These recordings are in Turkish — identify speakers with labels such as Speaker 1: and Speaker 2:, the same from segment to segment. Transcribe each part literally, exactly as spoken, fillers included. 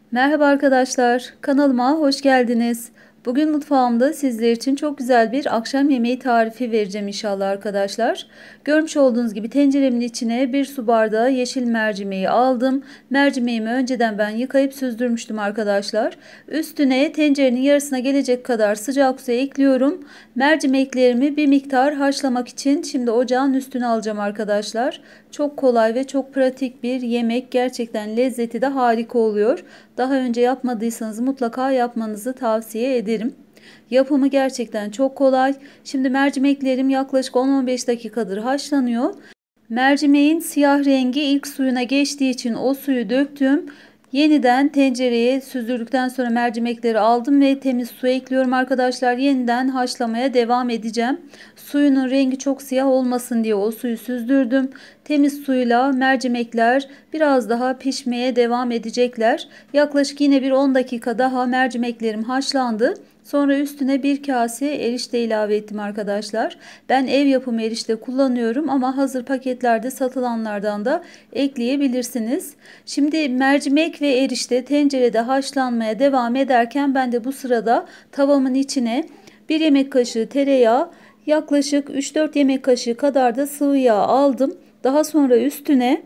Speaker 1: Merhaba arkadaşlar, kanalıma hoş geldiniz. Bugün mutfağımda sizler için çok güzel bir akşam yemeği tarifi vereceğim inşallah arkadaşlar. Görmüş olduğunuz gibi tenceremin içine bir su bardağı yeşil mercimeği aldım. Mercimeğimi önceden ben yıkayıp süzdürmüştüm arkadaşlar. Üstüne tencerenin yarısına gelecek kadar sıcak su ekliyorum. Mercimeklerimi bir miktar haşlamak için şimdi ocağın üstüne alacağım arkadaşlar. Çok kolay ve çok pratik bir yemek. Gerçekten lezzeti de harika oluyor. Daha önce yapmadıysanız mutlaka yapmanızı tavsiye ederim. Yapımı gerçekten çok kolay. Şimdi mercimeklerim yaklaşık on on beş dakikadır haşlanıyor. Mercimeğin siyah rengi ilk suyuna geçtiği için o suyu döktüm. Yeniden tencereye süzdürdükten sonra mercimekleri aldım ve temiz su ekliyorum arkadaşlar. Yeniden haşlamaya devam edeceğim. Suyunun rengi çok siyah olmasın diye o suyu süzdürdüm. Temiz suyla mercimekler biraz daha pişmeye devam edecekler. Yaklaşık yine bir on dakika daha mercimeklerim haşlandı. Sonra üstüne bir kase erişte ilave ettim arkadaşlar. Ben ev yapımı erişte kullanıyorum ama hazır paketlerde satılanlardan da ekleyebilirsiniz. Şimdi mercimek ve erişte tencerede haşlanmaya devam ederken ben de bu sırada tavamın içine bir yemek kaşığı tereyağı, yaklaşık üç dört yemek kaşığı kadar da sıvı yağ aldım. Daha sonra üstüne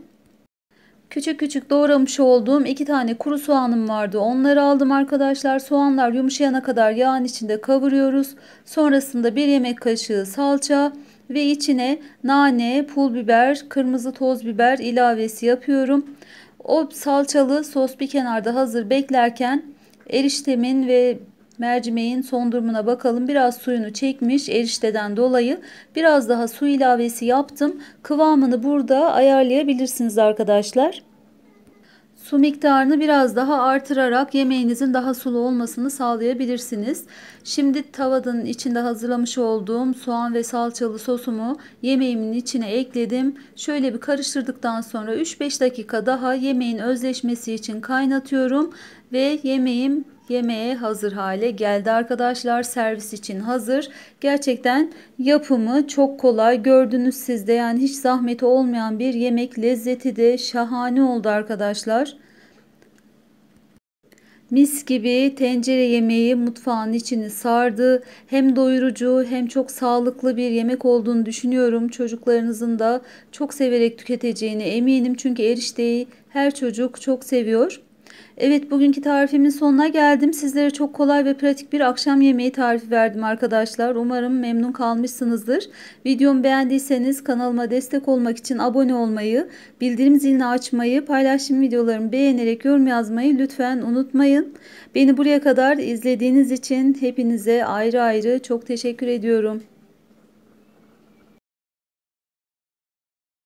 Speaker 1: küçük küçük doğramış olduğum iki tane kuru soğanım vardı. Onları aldım arkadaşlar. Soğanlar yumuşayana kadar yağın içinde kavuruyoruz. Sonrasında bir yemek kaşığı salça ve içine nane, pul biber, kırmızı toz biber ilavesi yapıyorum. O salçalı sos bir kenarda hazır beklerken eriştemin ve mercimeğin son durumuna bakalım. Biraz suyunu çekmiş erişteden dolayı. Biraz daha su ilavesi yaptım. Kıvamını burada ayarlayabilirsiniz arkadaşlar. Su miktarını biraz daha artırarak yemeğinizin daha sulu olmasını sağlayabilirsiniz. Şimdi tavanın içinde hazırlamış olduğum soğan ve salçalı sosumu yemeğimin içine ekledim. Şöyle bir karıştırdıktan sonra üç beş dakika daha yemeğin özleşmesi için kaynatıyorum ve yemeğim yemeğe hazır hale geldi arkadaşlar. Servis için hazır. Gerçekten yapımı çok kolay. Gördünüz siz de, yani hiç zahmeti olmayan bir yemek. Lezzeti de şahane oldu arkadaşlar. Mis gibi tencere yemeği mutfağın içini sardı. Hem doyurucu hem çok sağlıklı bir yemek olduğunu düşünüyorum. Çocuklarınızın da çok severek tüketeceğine eminim. Çünkü erişteyi her çocuk çok seviyor. Evet, bugünkü tarifimin sonuna geldim. Sizlere çok kolay ve pratik bir akşam yemeği tarifi verdim arkadaşlar. Umarım memnun kalmışsınızdır. Videomu beğendiyseniz kanalıma destek olmak için abone olmayı, bildirim zilini açmayı, paylaştığım videolarımı beğenerek yorum yazmayı lütfen unutmayın. Beni buraya kadar izlediğiniz için hepinize ayrı ayrı çok teşekkür ediyorum.